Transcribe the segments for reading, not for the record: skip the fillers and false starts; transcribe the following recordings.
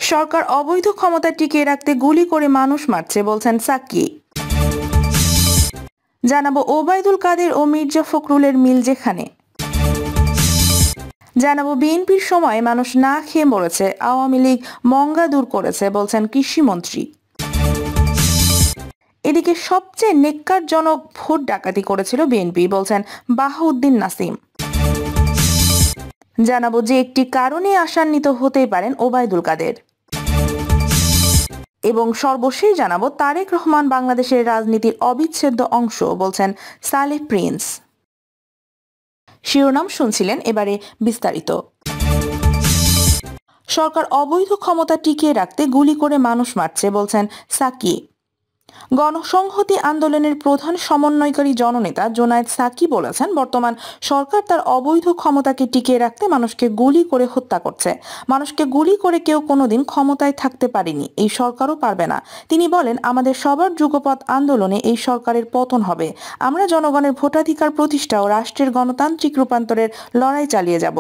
সরকার অবৈধ ক্ষমতা টিকিয়ে রাখতে গুলি করে মানুষ মারছে বলছেন সাকি। জানাবো ওবায়দুল কাদের ও মির্জা ফখরুলের মিল যেখানে। জানাবো বিএনপির সময় মানুষ না খেয়ে মরেছে, আওয়ামী লীগ মঙ্গা দূর করেছে বলছেন কৃষিমন্ত্রী। এদিকে সবচেয়ে নেক্কারজনক ভোট ডাকাতি করেছিল বিএনপি বলছেন বাহাউদ্দিন নাসিম। জানাবো যে একটি কারণে আশান্বিত হতেই পারেন ওবায়দুল কাদের। এবং সর্বশেষ জানাবো তারেক রহমান বাংলাদেশের রাজনীতির অবিচ্ছেদ্য অংশ বলছেন সালেহ প্রিন্স। শিরোনাম শুনছিলেন, এবারে বিস্তারিত। সরকার অবৈধ ক্ষমতা টিকিয়ে রাখতে গুলি করে মানুষ মারছে বলছেন সাকি। গণসংহতি আন্দোলনের প্রধান সমন্বয়কারী জননেতা জোনায়েদ সাকি বলেছেন, বর্তমান সরকার তার অবৈধ ক্ষমতাকে টিকিয়ে রাখতে মানুষকে গুলি করে হত্যা করছে। মানুষকে গুলি করে কেউ কোনোদিন ক্ষমতায় থাকতে পারেনি, এই সরকারও পারবে না। তিনি বলেন, আমাদের সবার যুগপৎ আন্দোলনে এই সরকারের পতন হবে। আমরা জনগণের ভোটাধিকার প্রতিষ্ঠা ও রাষ্ট্রের গণতান্ত্রিক রূপান্তরের লড়াই চালিয়ে যাব।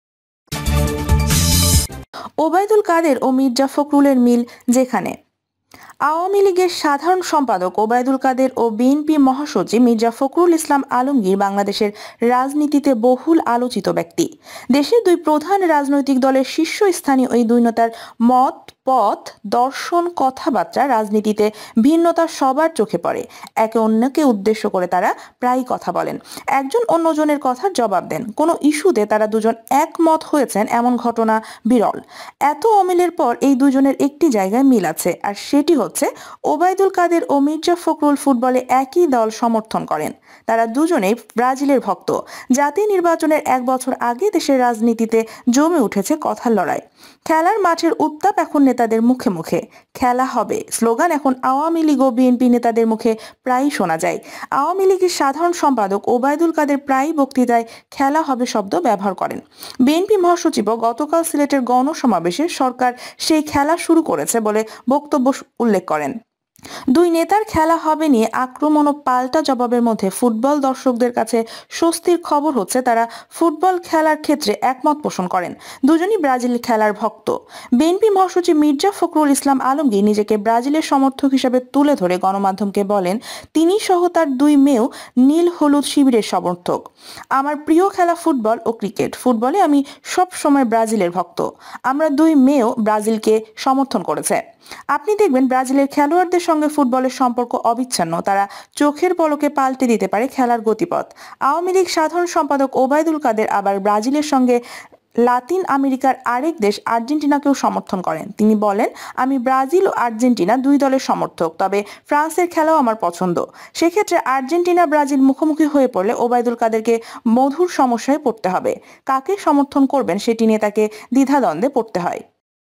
ওবায়দুল কাদের ও মির্জা ফখরুলের মিল যেখানে। আওয়ামী লীগের সাধারণ সম্পাদক ওবায়দুল কাদের ও বিএনপি মহাসচিব মির্জা ফখরুল ইসলাম আলমগীর বাংলাদেশের রাজনীতিতে বহুল আলোচিত ব্যক্তি। দেশের দুই প্রধান রাজনৈতিক দলের শীর্ষস্থানীয় এই দুই নেতার মত, পথ, দর্শন, কথাবার্তা রাজনীতিতে ভিন্নতা সবার চোখে পড়ে। একে অন্যকে উদ্দেশ্য করে তারা প্রায়ই কথা বলেন, একজন অন্যজনের কথার জবাব দেন। কোনো ইস্যুতে তারা দুজন একমত হয়েছেন এমন ঘটনা বিরল। এত অমিলের পর এই দুজনের একটি জায়গায় মিল আছে, আর সেটি হচ্ছে ওবায়দুল কাদের ও মির্জা ফখরুল ফুটবলে একই দল সমর্থন করেন। তারা দুজনেই ব্রাজিলের ভক্ত। জাতীয় নির্বাচনের 1 বছর আগে দেশের রাজনীতিতে জমে উঠেছে কথার লড়াই। খেলার মাঠের উত্তাপ এখন নেতাদের মুখে মুখে। খেলা হবে স্লোগান এখন আওয়ামী লীগ ও বিএনপি নেতাদের মুখে প্রায়ই শোনা যায়। আওয়ামী লীগের সাধারণ সম্পাদক ওবায়দুল কাদের প্রায়ই বক্তৃতায় খেলা হবে শব্দ ব্যবহার করেন। বিএনপি মহাসচিবও গতকাল সিলেটের গণসমাবেশে সরকার সেই খেলা শুরু করেছে বলে বক্তব্য উল্লেখ করেন। দুই নেতার খেলা হবে নিয়ে আক্রমণ ও পাল্টা জবাবের মধ্যে ফুটবল দর্শকদের কাছে স্বস্তির খবর হচ্ছে, তারা ফুটবল খেলার ক্ষেত্রে একমত পোষণ করেন। দুজনই ব্রাজিল খেলার ভক্ত। বিএনপি মহাসচিব মির্জা ফখরুল ইসলাম আলমগীর নিজেকে ব্রাজিলের সমর্থক হিসেবে তুলে ধরে গণমাধ্যমকে বলেন, তিনি সহ তার দুই মেয়েও নীল হলুদ শিবিরের সমর্থক। আমার প্রিয় খেলা ফুটবল ও ক্রিকেট। ফুটবলে আমি সব সময় ব্রাজিলের ভক্ত। আমরা দুই মেয়েও ব্রাজিলকে সমর্থন করেছে। আপনি দেখবেন ব্রাজিলের খেলোয়াড়দের সঙ্গে ফুটবলের সম্পর্ক অবিচ্ছিন্ন। তারা চোখের পলকে পাল্টে দিতে পারে খেলার গতিপথ। আওয়ামী লীগ সাধারণ সম্পাদক ওবায়দুল কাদের আবার ব্রাজিলের সঙ্গে লাতিন আমেরিকার আরেক দেশ আর্জেন্টিনাকেও সমর্থন করেন। তিনি বলেন, আমি ব্রাজিল ও আর্জেন্টিনা দুই দলের সমর্থক, তবে ফ্রান্সের খেলাও আমার পছন্দ। সেক্ষেত্রে আর্জেন্টিনা ব্রাজিল মুখোমুখি হয়ে পড়লে ওবায়দুল কাদেরকে মধুর সমস্যায় পড়তে হবে। কাকে সমর্থন করবেন সেটি নিয়ে তাকে দ্বিধাদ্বন্দ্বে পড়তে হয়।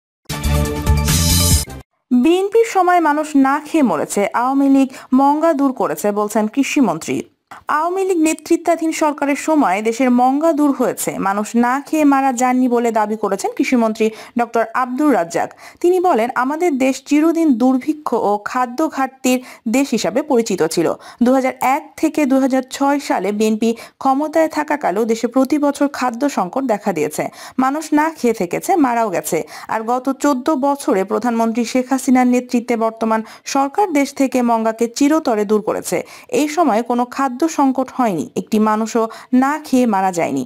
বিএনপির সময় মানুষ না খেয়ে মরেছে, আওয়ামী লীগ মঙ্গা দূর করেছে বলছেন কৃষিমন্ত্রী। আওয়ামী লীগ নেতৃত্বাধীন সরকারের সময় দেশের মঙ্গা দূর হয়েছে, মানুষ না খেয়ে মারা যাননি বলে দাবি করেছেন কৃষিমন্ত্রী ডক্টর আব্দুর রাজ্জাক। তিনি বলেন, আমাদের দেশ চিরদিন দুর্ভিক্ষ ও খাদ্য ঘাটতির দেশ হিসাবে পরিচিত ছিল। 2001 থেকে 2006 সালে বিএনপি ক্ষমতায় থাকাকালেও দেশে প্রতি বছর খাদ্য সংকট দেখা দিয়েছে। মানুষ না খেয়ে থেকেছে, মারাও গেছে। আর গত 14 বছরে প্রধানমন্ত্রী শেখ হাসিনার নেতৃত্বে বর্তমান সরকার দেশ থেকে মঙ্গাকে চিরতরে দূর করেছে। এই সময় কোনো খাদ্য সংকট হয়নি, একটি মানুষও না খেয়ে মারা যায়নি।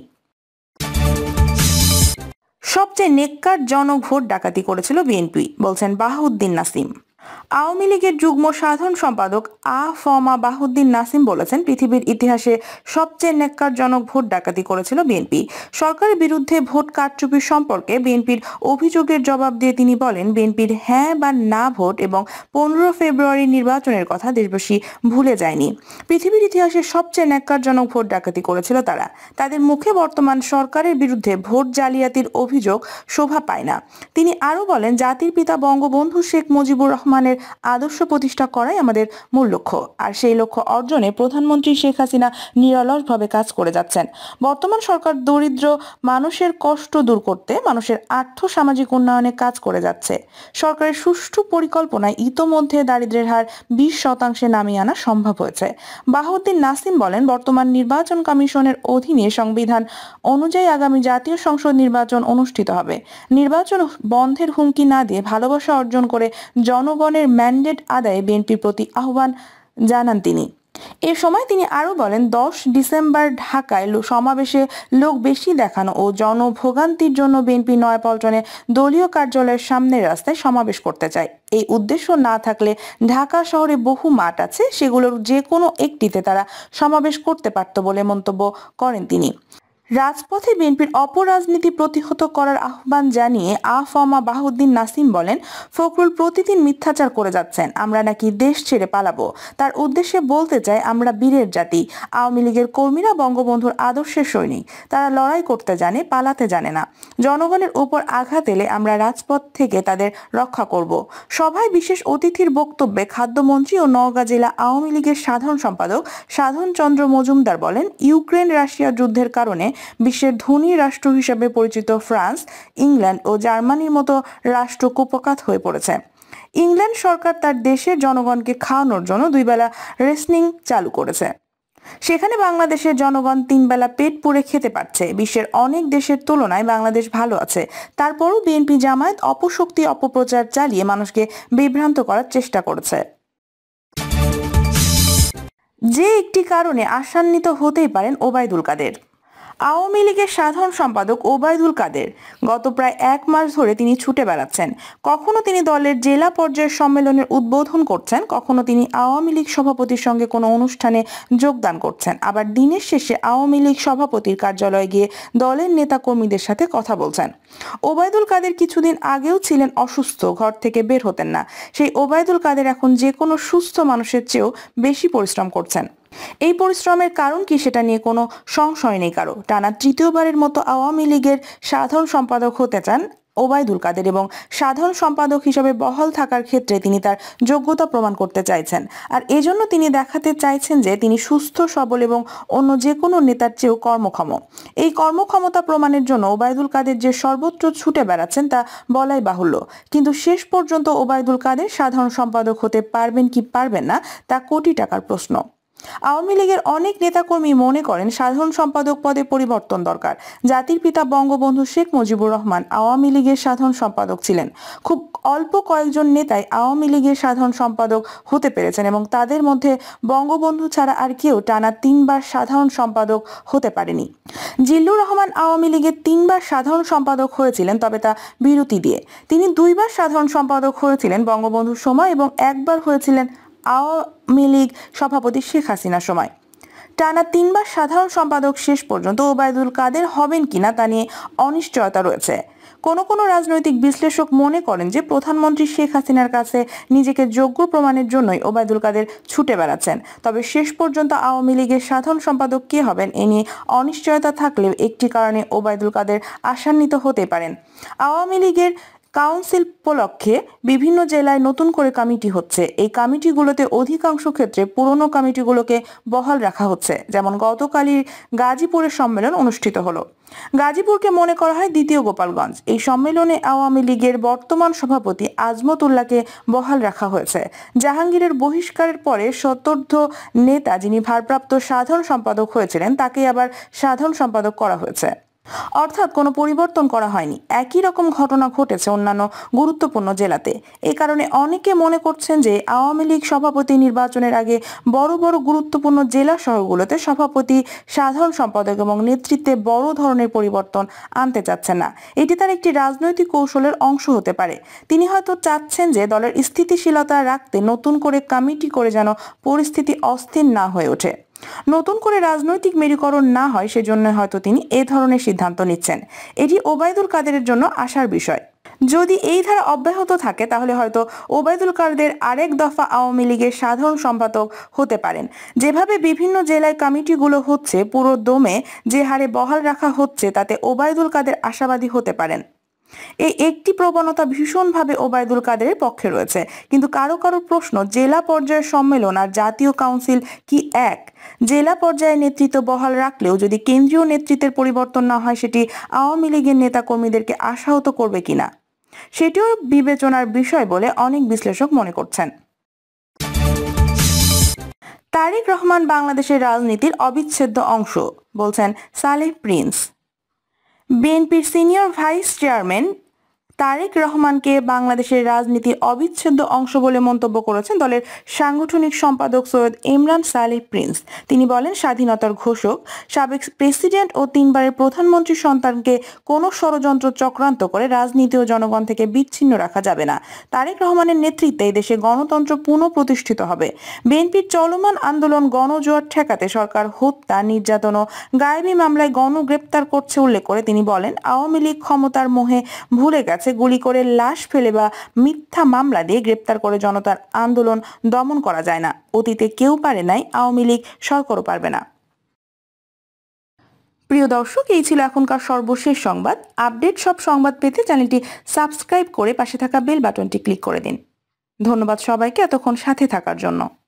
সবচেয়ে নেক্কারজনক ভোট ডাকাতি করেছিল বিএনপি বলছেন বাহাউদ্দিন নাসিম। আওয়ামী লীগের যুগ্ম সাধারণ সম্পাদক বাহাউদ্দিন নাসিম বলেছেন, পৃথিবীর ইতিহাসে সবচেয়ে নেক্কারজনক ভোট ডাকাতি করেছিল বিএনপি। সরকারের বিরুদ্ধে ভোট কারচুপি সম্পর্কে বিএনপির অভিযোগের জবাব দিয়ে তিনি বলেন, বিএনপির হ্যাঁ বা না ভোট এবং 15 ফেব্রুয়ারির নির্বাচনের কথা দেশবাসী ভুলে যায়নি। পৃথিবীর ইতিহাসে সবচেয়ে নেক্কারজনক ভোট ডাকাতি করেছিল তারা। তাদের মুখে বর্তমান সরকারের বিরুদ্ধে ভোট জালিয়াতির অভিযোগ শোভা পায় না। তিনি আরো বলেন, জাতির পিতা বঙ্গবন্ধু শেখ মুজিবুর রহমান রহমানের আদর্শ প্রতিষ্ঠা করাই আমাদের মূল লক্ষ্য। আর সেই লক্ষ্য অর্জনে প্রধানমন্ত্রী শেখ হাসিনা নিরলসভাবে কাজ করে যাচ্ছেন। বর্তমান সরকার দরিদ্র মানুষের কষ্ট দূর করতে মানুষের আর্থ সামাজিক উন্নয়নে কাজ করে যাচ্ছে। সরকারের সুষ্ঠু পরিকল্পনায় ইতোমধ্যে দারিদ্র্যের হার 20% নামিয়ে আনা সম্ভব হয়েছে। বাহাউদ্দিন নাসিম বলেন, বর্তমান নির্বাচন কমিশনের অধীনে সংবিধান অনুযায়ী আগামী জাতীয় সংসদ নির্বাচন অনুষ্ঠিত হবে। নির্বাচন বন্ধের হুমকি না দিয়ে ভালোবাসা অর্জন করে জনগণের ম্যান্ডেট আদায়ে বিএনপির প্রতি আহ্বান জানান তিনি। এ সময় তিনি আরো বলেন, 10 ডিসেম্বর ঢাকায় সমাবেশে লোক বেশি দেখানো ও জনভোগান্তির জন্য বিএনপি নয়াপল্টনে দলীয় কার্যালয়ের সামনের রাস্তায় সমাবেশ করতে চায়। এই উদ্দেশ্য না থাকলে ঢাকা শহরে বহু মাঠ আছে, সেগুলোর যে কোনো একটিতে তারা সমাবেশ করতে পারত বলে মন্তব্য করেন তিনি। রাজপথে বিএনপির অপরাজনীতি প্রতিহত করার আহ্বান জানিয়ে আফমা বাহাউদ্দিন নাসিম বলেন, ফখরুল প্রতিদিন মিথ্যাচার করে যাচ্ছেন, আমরা নাকি দেশ ছেড়ে পালাবো। তার উদ্দেশ্যে বলতে চাই, আমরা বীরের জাতি। আওয়ামী লীগের কর্মীরা বঙ্গবন্ধুর আদর্শের সৈনিক, তারা লড়াই করতে জানে, পালাতে জানে না। জনগণের উপর আঘাত এলে আমরা রাজপথ থেকে তাদের রক্ষা করব। সভায় বিশেষ অতিথির বক্তব্যে খাদ্যমন্ত্রী ও নওগাঁ জেলা আওয়ামী লীগের সাধারণ সম্পাদক সাধন চন্দ্র মজুমদার বলেন, ইউক্রেন রাশিয়া যুদ্ধের কারণে বিশ্বের ধনী রাষ্ট্র হিসেবে পরিচিত ফ্রান্স, ইংল্যান্ড ও জার্মানির মতো রাষ্ট্র কুপোকাত হয়ে পড়েছে। ইংল্যান্ড সরকার তার দেশের জনগণকে খাওয়ানোর জন্য 2 বেলা রেশনিং চালু করেছে। সেখানে বাংলাদেশের জনগণ 3 বেলা পেট পুড়ে খেতে পারছে। বিশ্বের অনেক দেশের তুলনায় বাংলাদেশ ভালো আছে। তারপরও বিএনপি জামায়াত অপশক্তি অপপ্রচার চালিয়ে মানুষকে বিভ্রান্ত করার চেষ্টা করেছে। যে একটি কারণে আশান্বিত হতেই পারেন ওবায়দুল কাদের। আওয়ামী লীগের সাধারণ সম্পাদক ওবায়দুল কাদের গত প্রায় 1 মাস ধরে তিনি ছুটে বেড়াচ্ছেন। কখনো তিনি দলের জেলা পর্যায়ের সম্মেলনের উদ্বোধন করছেন, কখনো তিনি আওয়ামী লীগ সভাপতির সঙ্গে কোনো অনুষ্ঠানে যোগদান করছেন, আবার দিনের শেষে আওয়ামী লীগ সভাপতির কার্যালয়ে গিয়ে দলের নেতা কর্মীদের সাথে কথা বলছেন। ওবায়দুল কাদের কিছুদিন আগেও ছিলেন অসুস্থ, ঘর থেকে বের হতেন না। সেই ওবায়দুল কাদের এখন যে কোনো সুস্থ মানুষের চেয়েও বেশি পরিশ্রম করছেন। এই পরিশ্রমের কারণ কি, সেটা নিয়ে কোনো সংশয় নেই কারো। টানা 3য়বারের মতো আওয়ামী লীগের সাধারণ সম্পাদক হতে চান ওবায়দুল কাদের এবং সাধারণ সম্পাদক হিসেবে বহাল থাকার ক্ষেত্রে তিনি তার যোগ্যতা প্রমাণ করতে চাইছেন। আর এজন্য তিনি দেখাতে চাইছেন যে তিনি সুস্থ, সবল এবং অন্য যে কোনো নেতার চেয়েও কর্মক্ষম। এই কর্মক্ষমতা প্রমাণের জন্য ওবায়দুল কাদের যে সর্বত্র ছুটে বেড়াচ্ছেন তা বলাই বাহুল্য। কিন্তু শেষ পর্যন্ত ওবায়দুল কাদের সাধারণ সম্পাদক হতে পারবেন কি পারবেন না তা কোটি টাকার প্রশ্ন। আওয়ামী লীগের অনেক নেতাকর্মী মনে করেন সাধারণ সম্পাদক পদে পরিবর্তন দরকার। জাতির পিতা বঙ্গবন্ধু শেখ মুজিবুর রহমান আওয়ামী লীগের সাধারণ সম্পাদক ছিলেন। খুব অল্প কয়েকজন নেতাই আওয়ামী লীগের সাধারণ সম্পাদক হতে পেরেছেন এবং তাদের মধ্যে বঙ্গবন্ধু ছাড়া আর কেউ টানা 3 বার সাধারণ সম্পাদক হতে পারেনি। জিল্লুর রহমান আওয়ামী লীগের 3 বার সাধারণ সম্পাদক হয়েছিলেন, তবে তা বিরতি দিয়ে। তিনি 2 বার সাধারণ সম্পাদক হয়েছিলেন বঙ্গবন্ধুর সময় এবং 1 বার হয়েছিলেন আওয়ামী লীগ সভাপতি শেখ হাসিনার সময়। টানা 3 বার সাধারণ সম্পাদক শেষ পর্যন্ত ওবায়দুল কাদের হবেন কিনা তা নিয়ে অনিশ্চয়তা রয়েছে। কোনো রাজনৈতিক বিশ্লেষক মনে করেন যে প্রধানমন্ত্রী শেখ হাসিনার কাছে নিজেকে যোগ্য প্রমাণের জন্যই ওবায়দুল কাদের ছুটে বেড়াচ্ছেন। তবে শেষ পর্যন্ত আওয়ামী লীগের সাধারণ সম্পাদক কে হবেন এ নিয়ে অনিশ্চয়তা থাকলেও একটি কারণে ওবায়দুল কাদের আশান্বিত হতে পারেন। আওয়ামী লীগের কাউন্সিল উপলক্ষে বিভিন্ন জেলায় নতুন করে কমিটি হচ্ছে। এই কমিটিগুলোতে অধিকাংশ ক্ষেত্রে পুরনো কমিটিগুলোকে বহাল রাখা হচ্ছে। যেমন গতকালই গাজীপুরের সম্মেলন অনুষ্ঠিত হলো। গাজীপুরকে মনে করা হয় দ্বিতীয় গোপালগঞ্জ। এই সম্মেলনে আওয়ামী লীগের বর্তমান সভাপতি আজমতুল্লাহকে বহাল রাখা হয়েছে। জাহাঙ্গীরের বহিষ্কারের পরে সতর্থ নেতা যিনি ভারপ্রাপ্ত সাধারণ সম্পাদক হয়েছিলেন তাকে আবার সাধারণ সম্পাদক করা হয়েছে। অর্থাৎ কোনো পরিবর্তন করা হয়নি। একই রকম ঘটনা ঘটেছে অন্যান্য গুরুত্বপূর্ণ জেলাতে। এই কারণে অনেকে মনে করছেন যে আওয়ামী লীগ সভাপতি নির্বাচনের আগে বড় বড় গুরুত্বপূর্ণ জেলা শহরগুলোতে সভাপতি, সাধারণ সম্পাদক এবং নেতৃত্বে বড় ধরনের পরিবর্তন আনতে চাচ্ছেন না। এটি তার একটি রাজনৈতিক কৌশলের অংশ হতে পারে। তিনি হয়তো চাচ্ছেন যে দলের স্থিতিশীলতা রাখতে নতুন করে কমিটি করে যেন পরিস্থিতি অস্থির না হয়ে ওঠে, নতুন করে রাজনৈতিক মেরুকরণ না হয়, সেজন্য হয়তো তিনি এ ধরনের সিদ্ধান্ত নিচ্ছেন। এটি ওবায়দুল কাদেরের জন্য আশার বিষয়। যদি এই ধারা অব্যাহত থাকে তাহলে হয়তো ওবায়দুল কাদের আরেক দফা আওয়ামী লীগের সাধারণ সম্পাদক হতে পারেন। যেভাবে বিভিন্ন জেলায় কমিটিগুলো হচ্ছে, পুরো দমে যে হারে বহাল রাখা হচ্ছে, তাতে ওবায়দুল কাদের আশাবাদী হতে পারেন। এই একটি প্রবণতা ভীষণভাবে ওবায়দুল কাদেরের পক্ষে রয়েছে, কিন্তু কারো কারো প্রশ্ন, জেলা পর্যায়ের সম্মেলন আর জাতীয় কাউন্সিল কি এক? জেলা পর্যায়ে নেতৃত্ব বহাল রাখলেও যদি কেন্দ্রীয় নেতৃত্বের পরিবর্তন না হয়, সেটি আওয়ামী লীগের নেতাকর্মীদেরকে আশাহত করবে কিনা সেটিও বিবেচনার বিষয় বলে অনেক বিশ্লেষক মনে করছেন। তারেক রহমান বাংলাদেশের রাজনীতির অবিচ্ছেদ্য অংশ বলছেন সালেহ প্রিন্স। বিএনপির সিনিয়র ভাইস চেয়ারম্যান তারেক রহমানকে বাংলাদেশের রাজনীতির অবিচ্ছেদ্য অংশ বলে মন্তব্য করেছেন দলের সাংগঠনিক সম্পাদক সৈয়দ ইমরান সালেহ প্রিন্স। তিনি বলেন, স্বাধীনতার ঘোষক, সাবেক প্রেসিডেন্ট ও 3 বারের প্রধানমন্ত্রীর সন্তানকে কোনো ষড়যন্ত্র চক্রান্ত করে রাজনীতি ও জনগণ থেকে বিচ্ছিন্ন রাখা যাবে না। তারেক রহমানের নেতৃত্বে দেশে গণতন্ত্র পুনঃপ্রতিষ্ঠিত হবে। বিএনপির চলমান আন্দোলন গণজোয়ার ঠেকাতে সরকার হত্যা, নির্যাতন ও গায়েবী মামলায় গণগ্রেপ্তার করছে উল্লেখ করে তিনি বলেন, আওয়ামী লীগ ক্ষমতার মোহে ভুলে গেছে গুলি করে, লাশ ফেলে বা মিথ্যা মামলা দিয়ে গ্রেপ্তার করে জনতার আন্দোলন দমন করা যায় না। অতীতে কেউ পারে নাই, আওয়ামী লীগ সরকারও পারবে না। প্রিয় দর্শক, এই ছিল এখনকার সর্বশেষ সংবাদ। আপডেট সব সংবাদ পেতে চ্যানেলটি সাবস্ক্রাইব করে পাশে থাকা বেল বাটনটি ক্লিক করে দিন। ধন্যবাদ সবাইকে এতক্ষণ সাথে থাকার জন্য।